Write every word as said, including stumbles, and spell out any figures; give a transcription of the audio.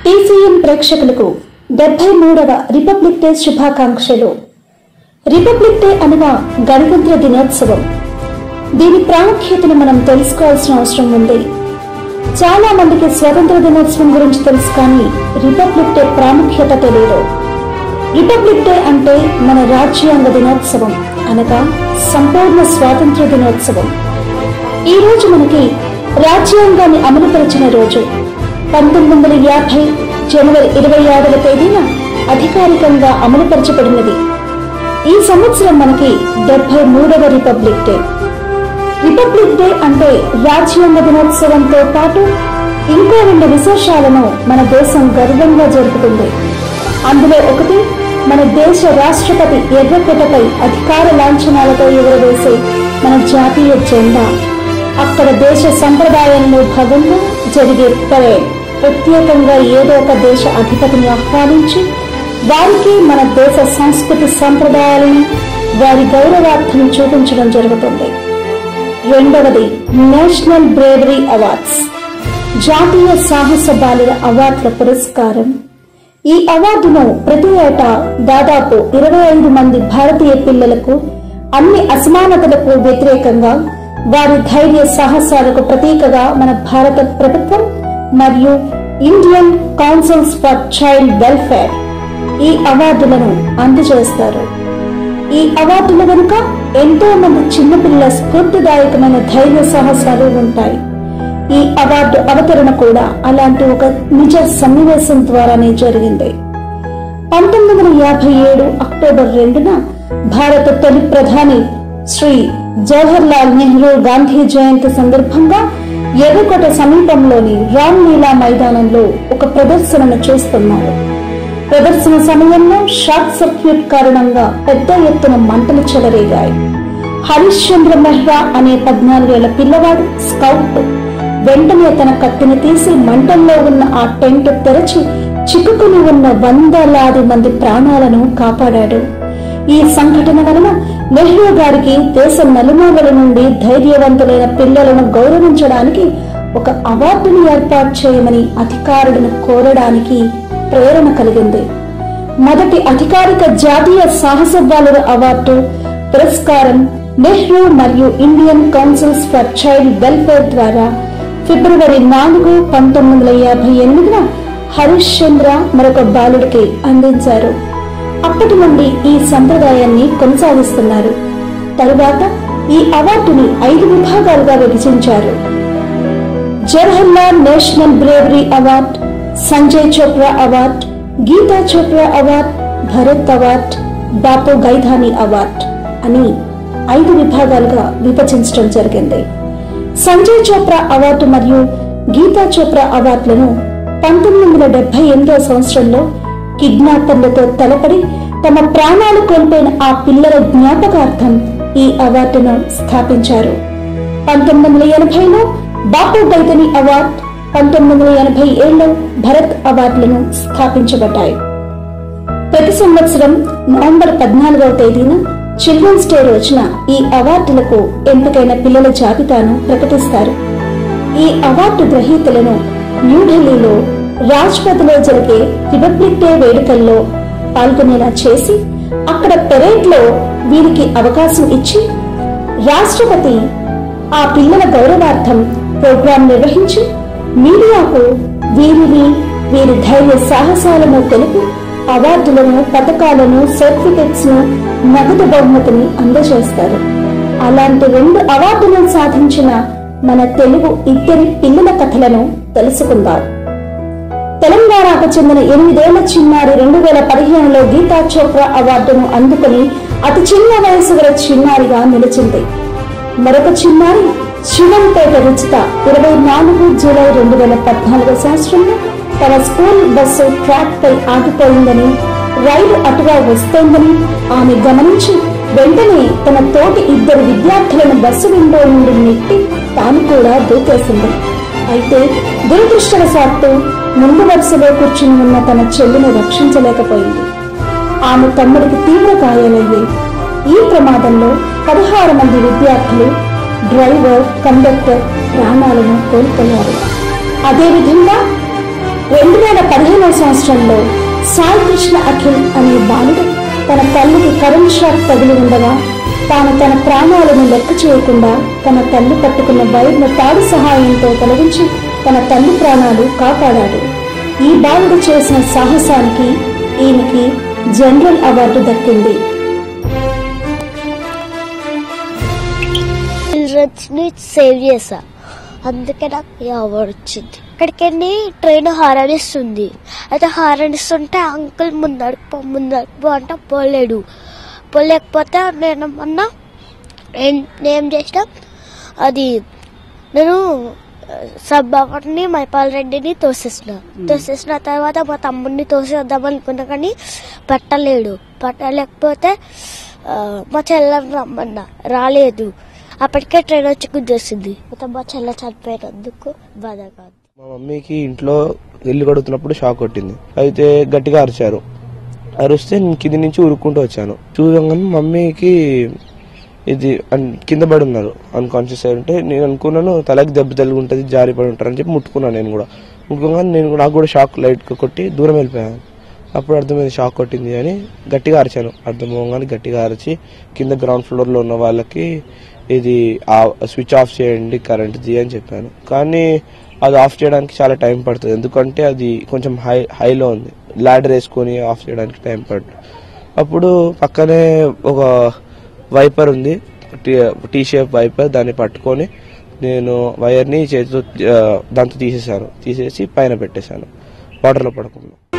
TCM ప్రేక్షకులకు డెబ్బై మూడవ రిపబ్లిక్ డే శుభాకాంక్షలు. రిపబ్లిక్ డే అనగా గణతంత్ర దినోత్సవం. దీని ప్రాముఖ్యతను మనం తెలుసుకోవాల్సిన అవసరం ఉంది. చాలా మందికి స్వాతంత్ర దినోత్సవం గురించి తెలుసు, కానీ రిపబ్లిక్ డే ప్రాముఖ్యత తెలియదు. రిపబ్లిక్ డే అంటే మన రాజ్యాంగ దినోత్సవం అనగా సంపూర్ణ స్వాతంత్ర దినోత్సవం. ఈ రోజు మనకి రాజ్యాంగాన్ని అమలుపరిచిన రోజు. పంతొమ్మిది వందల యాభై జనవరి ఇరవై ఆరవ తేదీన అధికారికంగా అమలుపరచబడినది. ఈ సంవత్సరం మనకి డెబ్బై మూడవ రిపబ్లిక్ డే. రిపబ్లిక్ డే అంటే రాజ్యాంగ దినోత్సవంతో పాటు ఇంకో రెండు విశేషాలను మన దేశం గర్వంగా జరుపుతుంది. అందులో ఒకటి, మన దేశ రాష్ట్రపతి ఎర్రకోటపై అధికార లాంఛనాలతో ఎగురవేసే మన జాతీయ జెండా. అక్కడ దేశ సంప్రదాయంలో భాగంగా జరిగే పరేడ్. ప్రత్యేకంగా ఏదో ఒక దేశ అధిపతిని ఆహ్వానించి వారికి మన దేశ సంస్కృతి సంప్రదాయాలను, వారి గౌరవార్థం చూపించడం జరుగుతుంది. రెండవది, నేషనల్ బ్రేవరీ అవార్డ్స్, జాతీయ సాహస బాలుర అవార్డుల పురస్కారం. ఈ అవార్డును ప్రతి ఏటా దాదాపు ఇరవై ఐదు మంది భారతీయ పిల్లలకు అన్ని అసమానతలకు వ్యతిరేకంగా వారి ధైర్య సాహసాలకు ప్రతీకగా మన భారత ప్రభుత్వం మరియు Indian councils for child welfare ఈ అవార్డులను అందజేస్తారు. ఈ అవార్డుల వెనుక ఎంతో మంది చిన్నపిల్లల స్ఫూర్తిదాయకమైన ధైర్య సాహసాలు ఉంటాయి. ఈ అవార్డు అవతరణ కూడా అలాంటి ఒక నిజ సన్నివేశం ద్వారానే జరిగింది. పంతొమ్మిది వందల యాభై ఏడు అక్టోబర్ రెండున భారత తొలి ప్రధాని శ్రీ జవహర్ లాల్ నెహ్రూ గాంధీ జయంతి సందర్భంగా ఎర్రకోట సమీపంలోని రామ్లీలా మైదానంలో ఒక ప్రదర్శనను చూస్తున్నారు. ప్రదర్శన సమయంలో షార్ట్ సర్క్యూట్ కారణంగా పెద్ద ఎత్తున మంటలు చెలరేగాయి. హరీష్ చంద్ర మెహ్రా అనే పద్నాలుగేళ్ల పిల్లవాడు స్కౌట్ వెంటనే తన కత్తిని తీసి మంటల్లో ఉన్న ఆ టెంట్ తెరచి చిక్కుకుని ఉన్న వందలాది మంది ప్రాణాలను కాపాడాడు. ఈ సంఘటన వలన నెహ్రూ గారికి దేశ నలుమూలల నుండి ధైర్యవంతులైన పిల్లలను గౌరవించడానికి ఒక అవార్డును ఏర్పాటు చేయమని అధికారులను కోరడానికి ప్రేరణ కలిగింది. మొదటి అధికారిక జాతీయ సాహస బాలుర అవార్డు పురస్కారం నెహ్రూ మరియు Indian councils for child welfare ద్వారా ఫిబ్రవరి నాలుగు పంతొమ్మిది వందల యాభై ఎనిమిదిన హరీష్ చంద్ర మరొక బాలుడికి అందించారు. అప్పటి నుండి ఈ సంప్రదాయాన్ని కొనసాగిస్తున్నారు. తరువాత ఈ అవార్డుని ఐదు విభాగాలుగా విభజించారు. Jawaharlal national bravery award, Sanjay Chopra award, Geeta Chopra award, Bharat award, Bapu Gaidhani award అని ఐదు విభాగాలుగా విభజించడం జరిగింది. సంజయ్ చోప్రా అవార్డు మరియు గీతా చోప్రా అవార్డులను పంతొమ్మిది వందల డెబ్బై ఎనిమిదవ సంవత్సరంలో కిడ్నాపర్లతో తలపడి తమ ప్రాణాలు కోల్పోయిన ఆ పిల్లల జ్ఞాపకార్థం ఈ అవార్డును స్థాపించారు. పంతొమ్మిది వందల ఎనభైలో బాపు గైధాని అవార్డ్, పంతొమ్మిది వందల ఎనభై ఏడులో భరత్ అవార్డులను స్థాపించబడ్డాయి. ప్రతి సంవత్సరం నవంబర్ పద్నాలుగవ తేదీన చిల్డ్రన్స్ డే రోజున ఈ అవార్డులకు ఎంపికైన పిల్లల జాబితాను ప్రకటిస్తారు. ఈ అవార్డు గ్రహీతలను న్యూఢిల్లీలో రాజ్పథ్లో జరిగే రిపబ్లిక్ డే వేడుకల్లో పాల్గొనేలా చేసి అక్కడ పెరేడ్ లో వీరికి అవకాశం ఇచ్చి రాష్ట్రపతి ఆ పిల్లల గౌరవార్థం ప్రోగ్రాం నిర్వహించి మీడియాకు వీరిని వీరి ధైర్య సాహసాలను తెలిపి అవార్డులను, పథకాలను, సర్టిఫికెట్స్ ను, నగదు బహుమతిని అందజేస్తారు. అలాంటి రెండు అవార్డులను సాధించిన మన తెలుగు ఇద్దరి పిల్లల కథలను తెలుసుకుందాం. తెలంగాణకు చెందిన ఎనిమిదేళ్ల చిన్నారి రెండు వేల పదిహేనులో గీతా చోప్రా అవార్డును అందుకుని అతి చిన్న వయసు గల చిన్నారిగా నిలిచింది. మరొక చిన్నారి శివంపేట రుచిత ఇరవై నాలుగు జూలై రెండు వేల పద్నాలుగో సంవత్సరంలో తన స్కూల్ బస్సు ట్రాక్ పై ఆగిపోయిందని, రైలు అటుగా వస్తోందని ఆమె గమనించి వెంటనే తన తోటి ఇద్దరు విద్యార్థులను బస్సు విండో నుండి నెట్టి తాను కూడా దూకేసింది. అయితే దురదృష్టవశాత్తు ముందు వరుసలో కూర్చుని ఉన్న తన చెల్లిని రక్షించలేకపోయింది. ఆమె తమ్ముడికి తీవ్ర గాయాలయ్యాయి. ఈ ప్రమాదంలో పదహారు మంది విద్యార్థులు, డ్రైవర్, కండక్టర్ ప్రాణాలను కోల్పోయారు. అదేవిధంగా రెండు వేల పదిహేనవ సంవత్సరంలో సాయి కృష్ణ అఖిల్ అనే బాలుడు తన తల్లికి కరెంట్ షాక్ తగిలి ఉండగా తాను తన ప్రాణాలను లెక్క చేయకుండా తన తల్లి పట్టుకున్న వైర్ను తాడు సహాయంతో తొలగించి తన తల్లి ప్రాణాలు కాపాడాడు. ఈ బాలుడు చేసిన సాహసానికి ఈయనకి జనరల్ అవార్డు దక్కింది. చిల్డ్రన్స్ ని సేవ్ చేసా, అందుకే నాకు ఈ అవార్డు వచ్చింది. ఇక్కడికి వెళ్ళి ట్రైన్ హారనిస్తుంది. అయితే హారనిస్తుంటే అంకుల్ ముందడుపు ముందడుపు అంటే పోలేడు. పోలేకపోతే నేను మొన్న ఏం చేసినా, అది నేను సబ్బాని మైపాల్ రెడ్డిని తోసేసిన తోసేసిన తర్వాత మా తమ్ముడిని తోసేద్దాం అనుకున్నా, కానీ పట్టలేడు. పట్టలేకపోతే మా చెల్లెని రమ్మన్నా, రాలేదు. అప్పటికే ట్రైన్ వచ్చి గుద్దేసింది. మా చెల్ల చనిపోయినందుకు బాధ కాదు. మా మమ్మీకి ఇంట్లో ఇల్లు కడుగుతున్నప్పుడు షాక్ కొట్టింది. అయితే గట్టిగా అరిచారు. అరిస్తే నేను కింది నుంచి ఉరుక్కుంటూ వచ్చాను. చూడంగానే మమ్మీకి ఇది కింద పడి ఉన్నారు, అన్కాన్షియస్ అయి ఉంటే నేను అనుకున్నాను తలకి దెబ్బ తగిలి ఉంటుంది, జారి పడి ఉంటారని చెప్పి ముట్టుకున్నాను. నేను కూడా ముట్టుకోగానే నేను నాకు కూడా షాక్ లైట్గా కొట్టి దూరం వెళ్ళిపోయాను. అప్పుడు అర్థమైంది షాక్ కొట్టింది అని. గట్టిగా అరిచాను. అర్థమవగానే గట్టిగా అరిచి కింద గ్రౌండ్ ఫ్లోర్లో ఉన్న వాళ్ళకి ఇది స్విచ్ ఆఫ్ చేయండి కరెంట్ది అని చెప్పాను. కానీ అది ఆఫ్ చేయడానికి చాలా టైం పడుతుంది, ఎందుకంటే అది కొంచెం హై హైలో ఉంది. ల్యాడర్ వేసుకొని ఆఫ్ చేయడానికి టైం పడుతుంది. అప్పుడు పక్కనే ఒక వైపర్ ఉంది, టీ షేప్ వైపర్. దాన్ని పట్టుకొని నేను వైర్ని చేతితో దాంతో తీసేసాను. తీసేసి పైన పెట్టేశాను, వాటర్లో పడకుండా.